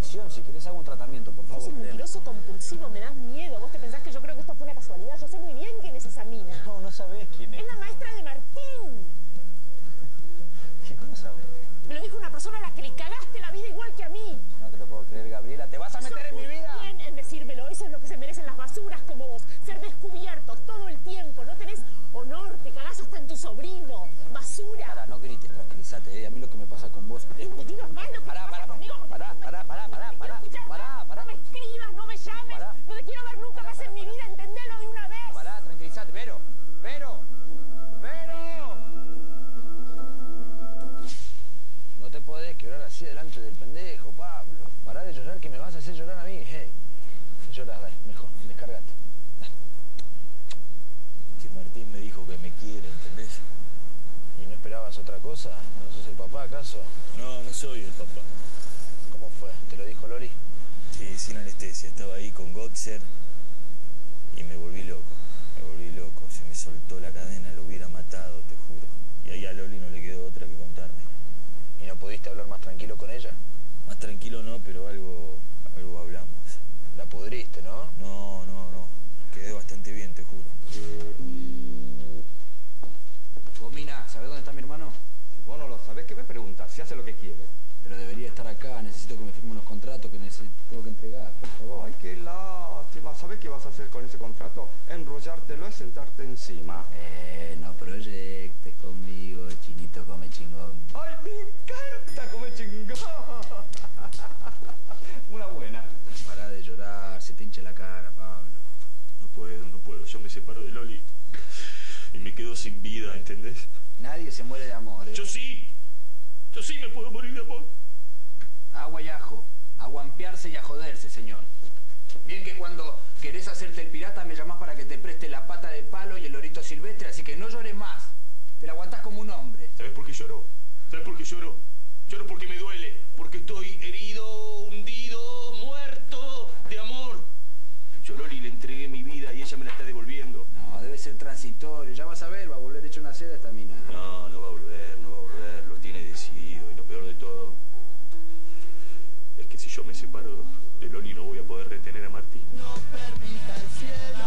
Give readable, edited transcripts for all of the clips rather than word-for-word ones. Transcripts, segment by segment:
adicción. Si querés hago un tratamiento, por favor. Sos un mentiroso compulsivo, me das miedo. Vos te pensás que yo creo que esto fue una casualidad. Yo sé muy bien quién es esa mina. No, no sabés quién es. Es la maestra de Martín. ¿Qué cómo sabés? Me lo dijo una persona a la que le cagaste la vida igual que a mí. No te lo puedo creer, Gabriela. ¿Te vas a meter en mi vida? Sos muy bien en decírmelo. Eso es lo que se merecen las basuras como vos. Ser descubiertos todo el tiempo. No tenés honor. Te cagás hasta en tu sobrino. Basura. Pará, no grites, tranquilízate. A mí lo que me pasa con vos es... No me digas más lo que Pará. No me escribas, no me llames. Pará. No te quiero ver nunca más en mi vida. Entendelo de una vez. Pará, tranquilízate. Vero. No te podés quebrar así delante del pendejo, Pablo. Pará de llorar que me vas a hacer llorar a mí. Hey. Llorás, dale, mejor, descargate. Dale. Que Martín me dijo que me quiere, ¿entendés? ¿Y no esperabas otra cosa? ¿No sos el papá, acaso? No, no soy el papá. ¿Cómo fue? ¿Te lo dijo Loli? Sí, sin anestesia. Estaba ahí con Gotzer y me volví loco. Se me soltó la cadena, lo hubiera matado, te juro. Y ahí a Loli no le quedó otra que contarme. ¿Y no pudiste hablar más tranquilo con ella? Más tranquilo no, pero algo hablamos. La pudriste, ¿no? No. Quedé bastante bien, te juro. Gomina, ¿sabés dónde está mi hermano? Si vos no lo sabés, ¿qué me preguntas? Si hace lo que quiere. Pero debería estar acá. Necesito que me firme unos contratos que tengo que entregar, por favor. Ay, qué lástima. ¿Sabés qué vas a hacer con ese contrato? Enrollártelo y sentarte encima. No proyectes conmigo, chinito come chingón. ¡Ay, me encanta comer chingón! Una buena. Pará de llorar, se te hincha la cara, Pablo. No puedo. Yo me separo de Loli y me quedo sin vida, ¿entendés? Nadie se muere de amor, ¿eh? Yo sí me puedo morir de amor. Agua y ajo. A guampearse y a joderse, señor. Bien que cuando querés hacerte el pirata me llamás para que te preste la pata de palo y el lorito silvestre, así que no llores más. Te la aguantás como un hombre. ¿Sabes por qué lloro? Lloro porque me duele, porque estoy herido, hundido, muerto de amor. Yo a Loli le entregué mi vida y ella me la está devolviendo. No, debe ser transitorio. Ya vas a ver, va a volver hecho una seda esta mina. No va a volver, lo tiene decidido. Y lo peor de todo es que si yo me separo de Loli no voy a poder retener a Martín. No permita el cielo.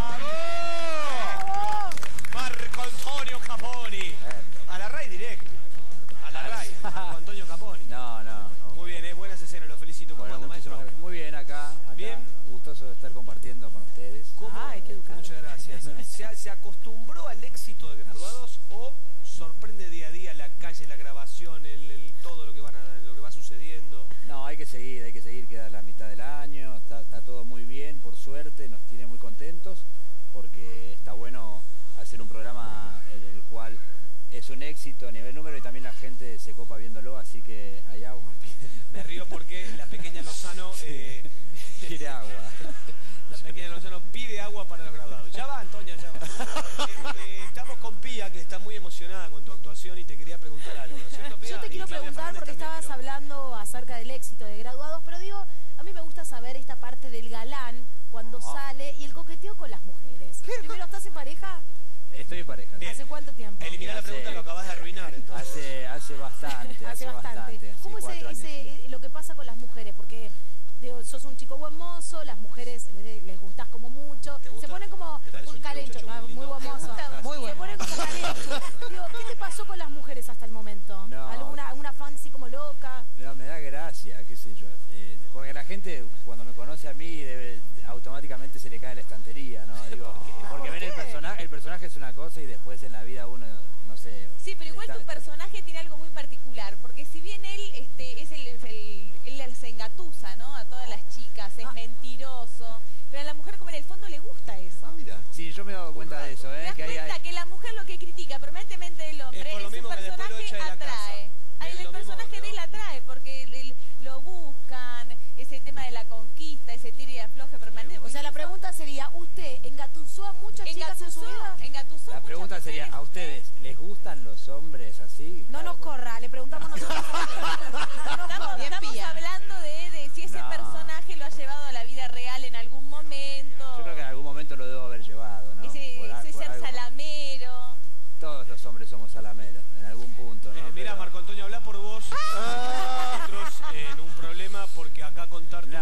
Marco Antonio Caponi. A la RAI directo. A la RAI. Marco Antonio Caponi. No. Muy bien, buenas escenas, lo felicito. ¿Cómo anda, maestro? Muy bien acá. Bien. Gustoso de estar compartiendo con ustedes. Ay, qué educado. Muchas gracias. ¿Se acostumbró al éxito de Graduados o sorprende día a día la calle, la grabación, todo lo que va sucediendo? No, hay que seguir, queda la mitad del año, está todo muy bien, por suerte, nos tiene muy contentos, porque está bueno hacer un programa en el cual es un éxito a nivel número y también la gente se copa viéndolo, así que hay agua. Me río porque la pequeña Lozano... quiere agua. La pequeña Lozano pide agua para los graduados. Ya va, Antonio, ya va. Estamos con Pía, que está muy emocionada con tu actuación y te quería preguntar algo, ¿no es cierto, Pía? Yo te quiero preguntar porque estabas hablando acerca del éxito de Graduados, pero digo, a mí me gusta saber esta parte del galán cuando sale y el coqueteo con las mujeres. Primero, ¿estás en pareja? Estoy en pareja. Bien. ¿Hace cuánto tiempo? Eliminar la pregunta, lo acabas de arruinar, entonces. Hace bastante. Hace bastante. ¿Cómo es lo que pasa con las mujeres? Porque digo, sos un chico buen mozo, las mujeres les gustás como mucho, se ponen como calencho, muy buen mozo, se ponen como calencho. Digo, ¿qué te pasó con las mujeres hasta el momento? No. ¿Alguna fan así como loca? No, me da gracia, qué sé yo. Porque la gente cuando me conoce a mí automáticamente se le cae la estantería, ¿no? Digo, porque ven el personaje es una cosa y después en la vida uno, no sé. Sí, pero igual tu personaje tiene algo muy particular, porque si bien él él se engatusa, ¿no? A todas las chicas, es mentiroso, pero a la mujer como en el fondo le gusta eso. Mira. Sí, yo me he dado cuenta de eso, ¿Te das cuenta que la mujer lo que critica permanentemente del hombre Es por lo es su mismo que después lo personaje echa de la atrae? casa. El personaje de él atrae, porque lo buscan, ese tema de la conquista, ese tira y afloje permanente. O sea, la pregunta sería, ¿usted engatusó a muchas chicas en su vida? Engatusó La pregunta sería, ¿a ustedes les gustan los hombres así? No nos corra, le preguntamos nosotros. Estamos hablando de si ese personaje lo ha llevado a la vida real en algún momento. Yo creo que en algún momento lo debo haber llevado, ¿no? Ese ser salamero. Todos los hombres somos salameros, en algún punto, ¿no? Mira, Marco Antonio, habla por vos. Nosotros en un problema porque acá contar tu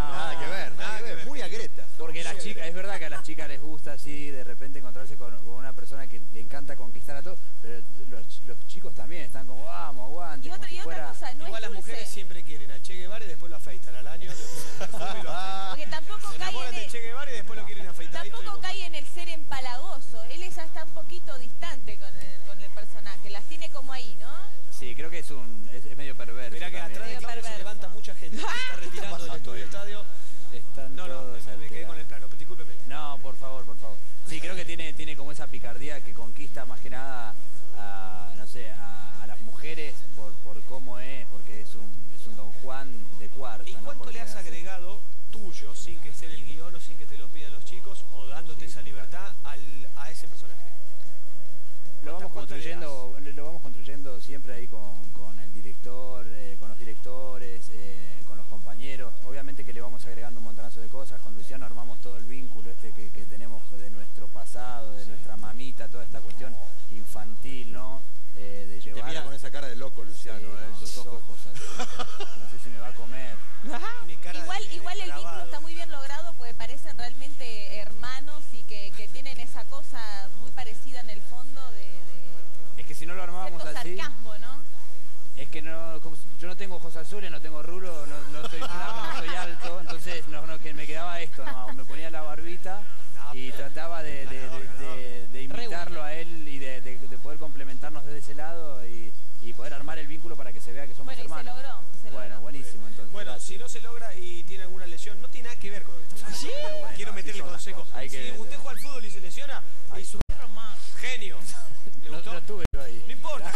Sí, creo que tiene como esa picardía que conquista más que nada a, no sé, a las mujeres por cómo es, porque es un Don Juan de cuarta. ¿Y cuánto le has agregado tuyo, sin que esté en el guión o sin que te lo pidan los chicos, o dándote esa libertad a ese personaje? Lo vamos construyendo siempre ahí con el director, con los directores, con los compañeros. Obviamente que le vamos agregando un montonazo de cosas. Con Luciano armamos todo el vínculo que tenemos de nuestro pasado, de nuestra mamita, toda esta cuestión infantil, ¿no? De llevar. Te mira con esa cara de loco, Luciano, sus ojos así. No sé si me va a comer. Igual el vínculo está muy bien logrado porque parecen realmente hermanos y que tienen esa cosa muy parecida en el fondo Es que si no lo armábamos así... sarcasmo, ¿no? Es que yo no tengo ojos azules, no tengo rulo, no soy flaco, no soy alto, entonces que me quedaba esto, ¿no? Me ponía la barbita y trataba de imitarlo a él y de poder complementarnos desde ese lado y poder armar el vínculo para que se vea que somos hermanos. Se logró. Bueno, buenísimo, entonces. Bueno, si no se logra y tiene alguna lesión, no tiene nada que ver con lo que estamos haciendo. Bueno, quiero meterle consejo. Si usted juega al fútbol y se lesiona, es un genio. ¿Le gustó? No estuve yo ahí. No importa,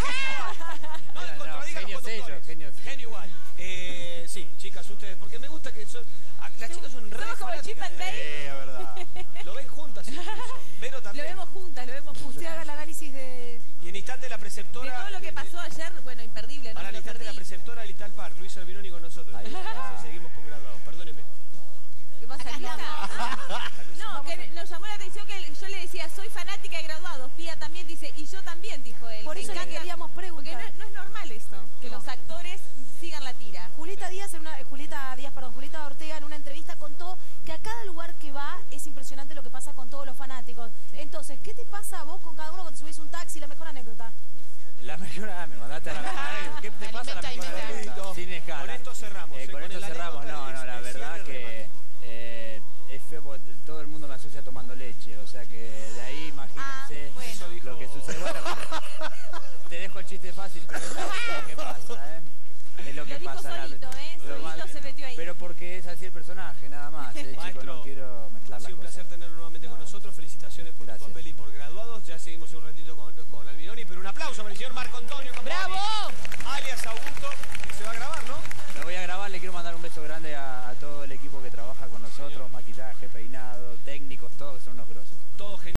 genio igual. Sí, chicas, ustedes, porque me gusta que las chicas son re Somos como Chip and Dale. Es verdad. Lo ven juntas incluso. Vero también. Lo vemos juntas. Usted haga el análisis de... Y en instante la preceptora... De todo lo que pasó ayer, bueno, imperdible, ¿no? Ahora en instante la preceptora del Ital Park, Luisa Albinoni con nosotros. Ahí está. Sí, seguimos con graduados, perdóneme. ¿Qué pasa? No, que nos llamó la atención que yo le decía, soy fanática de Graduados. Pía también dice, y yo también, dijo él. Por eso le queríamos preguntar. Porque no es normal esto, que los actores sigan la tira. Julieta Ortega en una entrevista contó que a cada lugar que va es impresionante lo que pasa con todos los fanáticos. Sí. Entonces, ¿qué te pasa a vos con cada uno cuando subís un taxi? La mejor anécdota. La mejor me mandaste a la mejor anécdota. ¿Qué te pasa la mejor anécdota? Sin escala. Con esto cerramos. Con esto cerramos. No, la verdad que es feo porque todo el mundo me asocia tomando leche. O sea que de ahí imagínense lo que sucede. Bueno, te dejo el chiste fácil, pero es lo que pasa, Es lo que pasa. Solito, solito se metió ahí. Pero porque es así el personaje, nada más. Chicos, no quiero mezclar las cosas. Ha sido un placer tenerlo nuevamente con nosotros. Felicitaciones por tu papel y por Graduados. Ya seguimos un ratito con Albinoni, pero un aplauso para el señor Marco Antonio Company, alias Augusto.